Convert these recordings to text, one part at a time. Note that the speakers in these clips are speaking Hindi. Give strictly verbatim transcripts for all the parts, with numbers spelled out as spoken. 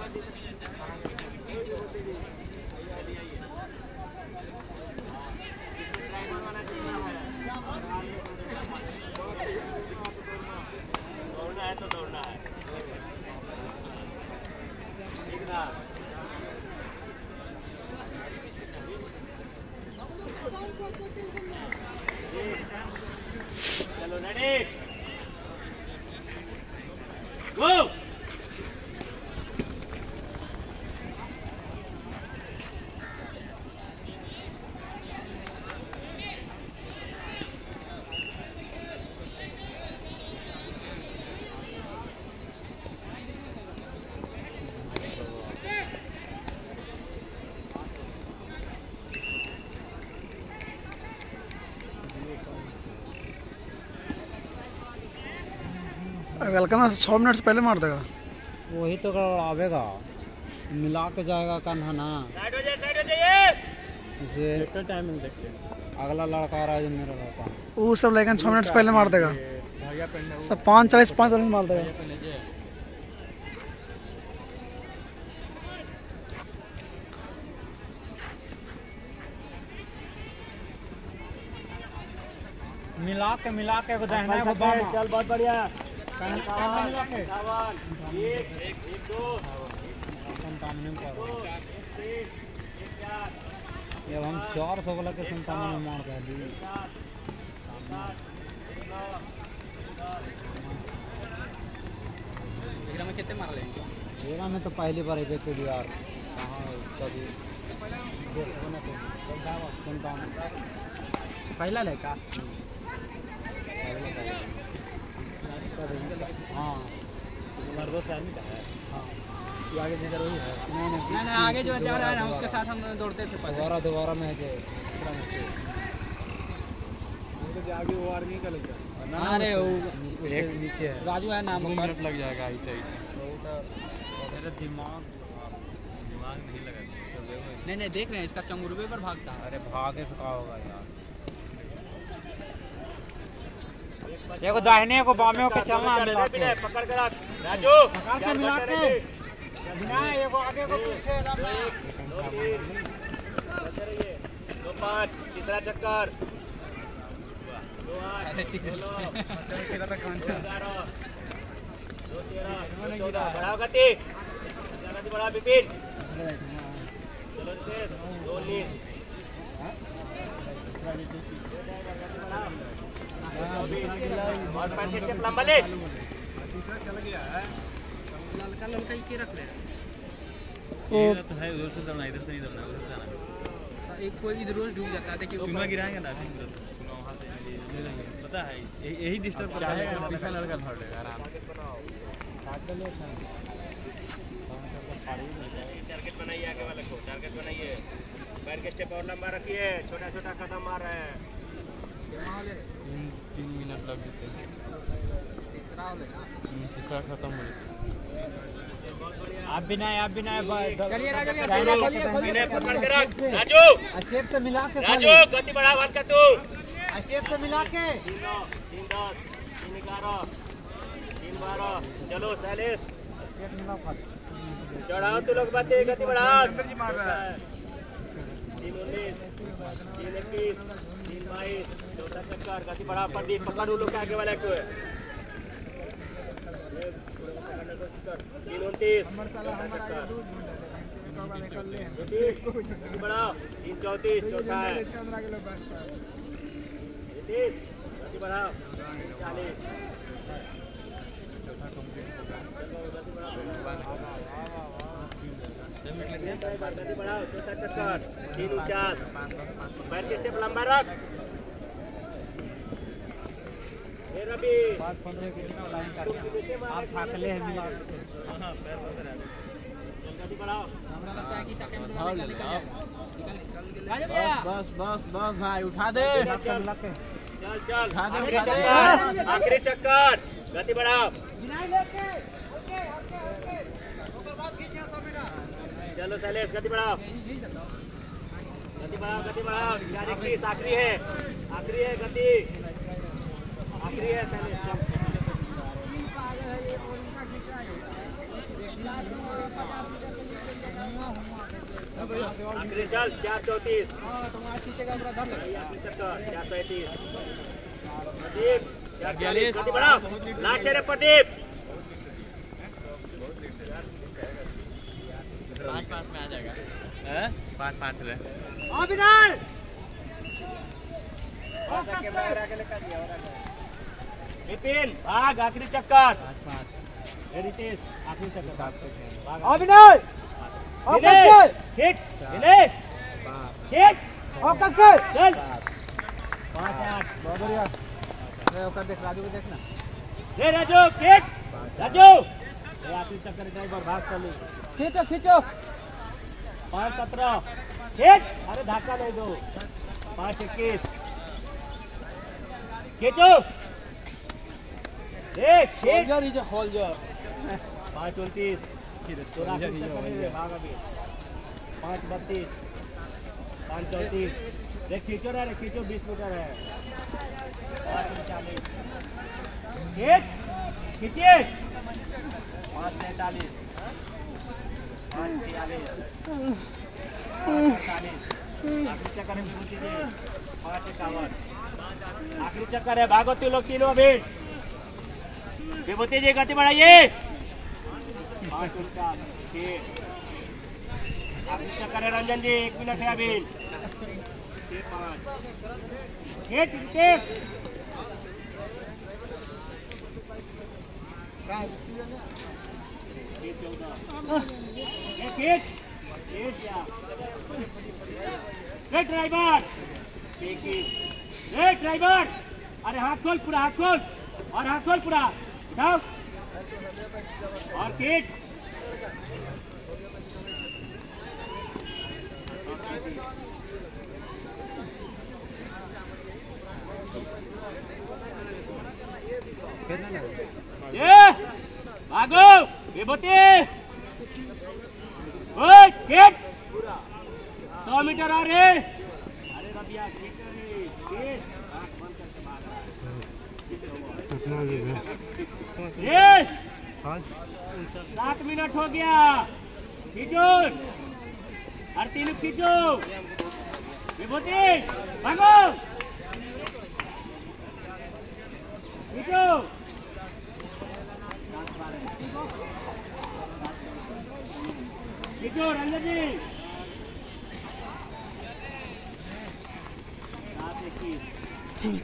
दौड़ना है तो दौड़ना है, ठीक ना? चलो रेडी गो। हल्का ना छः मिनट से पहले मार देगा, वही तो आवेगा, मिला के जाएगा कान्हा ना। साइड हो जाए, साइड हो जाइए। इसे टाइमिंग देखिए, अगला लड़का आ रहा है जो मेरा लड़का, वो सब लेकिन छः मिनट से पहले मार देगा, सब पाँच चालीस पाँच चालीस मार देगा। मिला के मिला के दाहिना को बाम। चल बहुत बढ़िया। मिला के एक एक एक दो ये हम चार सौ वाला के संतावन में मार कर दी। में कितने मार लेंगे? एरा में तो पहली बार एक के यार कहाँ कभी देखो ना तो संतावन पहला लेका हाँ मर्दों से आदमी का है। हाँ ये आगे जिधर वही है। नहीं नहीं नहीं नहीं आगे जो जा रहा है ना उसके साथ हम दौड़ते थे पहले। दोबारा दोबारा में है उनके आगे वो आर्मी का लग गया। अरे वो एक नीचे है, राजू है नाम। मिनट लग जाएगा आई मेरा दिमाग दिमाग नहीं लगा। नहीं नहीं देख रहे हैं इसका चंगुरबे पर भागता है। अरे भागे से कहा होगा यार, देखो दाहिने को बामे को चलना है, पकड़ कर रख राजू, पकड़ के मिला के बिना एगो आगे को पीछे दो तीन दो पाँच तीसरा चक्कर दो आठ दो नौ ग्यारह दो तेरह दो चौदह। बढ़ाओ गति, गति बढ़ाओ विपिन। चलो तेज दो उन्नीस और पैर के स्टेप लंबा ले। ललका ललका ही के रख ले। ये तो है उधर से दौड़ना, इधर से नहीं दौड़ना, उधर से आना। एक कोई इधर रोज डूब जाता है, देखिए चुना गिराएंगे ना वहाँ से, पता है यही डिस्टर्ब करता है। पीछे लड़का धर लेगा आराम। टारगेट बनाइए, आगे वाले को टारगेट बनाइए। पैर के स्टेप और लंबा रखिए, छोटा छोटा कदम मार रहे हैं। तीन मिनट लग जाते हैं, तीसरा तीसरा खत्म हो जाता है। आप भी ना आप भी ना चलिए राजू खोलिए, पकड़ के रख राजू, स्टेप से मिला के राजू गति बढ़ा बंद कर तू। स्टेप से मिला के तीन नौ तीन दस तीन ग्यारह तीन बारह। चलो सैलेश चढ़ाओ तू लोग, बातें गति बढ़ा। तीन उन्नीस तीन इक्कीस तीन बाईस चौथा चक्कर गति बढ़ा। प्रदीप पकड़ लोग आगे वाले को। तीन उनतीस चौथा चक्कर गति बढ़ाओ। तीन चौंतीस चौथा है। गति बढ़ाओ। तीन चालीस गति बढ़ाओ। चौथा चक्कर तीन उनचास। पैर के स्टेप लंबा रख। रवि आप फाकले हैं मिला गति बढ़ाओ। बस बस बस भाई उठा दे, चल चल आखिरी चक्कर, आखिरी चक्कर गति बढ़ाओ। चलो शैलेश गति बढ़ाओ, गति बढ़ाओ, गति बढ़ाओ। चार इक्कीस आखिरी है, आखिरी है गति, आखिरी है शैलेश। आखिरी चल चार चौतीस चक्कर चार सैंतीस प्रदीप चार चालीस गति बढ़ाओ लास्ट है प्रदीप पाँच पाँच में आ जाएगा पाँच पाँच ले विपिन भाग आखिरी चक्कर रितेश आखिरी चक्कर अभिनय हिट दिनेश हिट फोकस कर चल पाँच आठ बहुत बढ़िया देख राजू को देखना ये राजू हिट राजू ये आखिरी चक्कर ड्राइवर भाग कर ली खींचो खींचो पाँच सत्रह हिट अरे धक्का नहीं दो पाँच इक्कीस खींचो एक हिट होल्डर पाँच उनतीस भाग अभी पाँच बत्तीस पाँच चौंतीस देख खींचो ना रे खींचो बीस मीटर है पाँच उनचालीस हिट खींचिए पाँच सैंतालीस पाँच छियालीस चालीस आखिरी चक्कर है पाँच इक्यावन आखिरी चक्कर है भागो तीन लोग तीनों अभी विभूति जी गति बढ़ाइए पाँच उनचास छः आखिरी चक्कर है रंजन जी एक मिनट है अभी छः पाँच हिट हिट एक hit hit driver hit driver अरे हाथ खोल पूरा हाथ खोल और हाथ खोल पूरा उठाओ और किट ये भागो विभूति ओए किट सौ मीटर आ रहे अरे रबिया किट किट आंख बंद करके भाग रहा है सात मिनट हो गया खींचो हर तीन खींचो विभूति भागो खींचो खींचो रंजन जी सात इक्कीस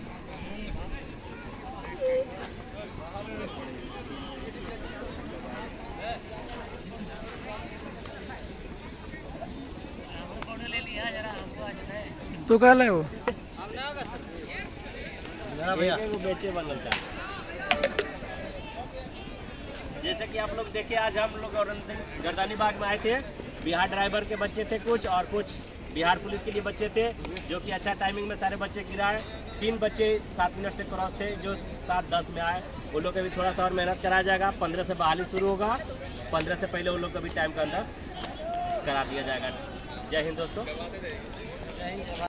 तू कह ले वो भैया बेचे वाला था जैसे कि आप लोग देखे आज हम लोग गर्दानी बाग में आए थे बिहार ड्राइवर के बच्चे थे कुछ और कुछ बिहार पुलिस के लिए बच्चे थे जो कि अच्छा टाइमिंग में सारे बच्चे गिराए तीन बच्चे सात मिनट से क्रॉस थे जो सात दस में आए उन लोग का भी थोड़ा सा और मेहनत कराया जाएगा पंद्रह से बहाली शुरू होगा पंद्रह से पहले उन लोग का भी टाइम का अंदर करा दिया जाएगा जय हिंद दोस्तों।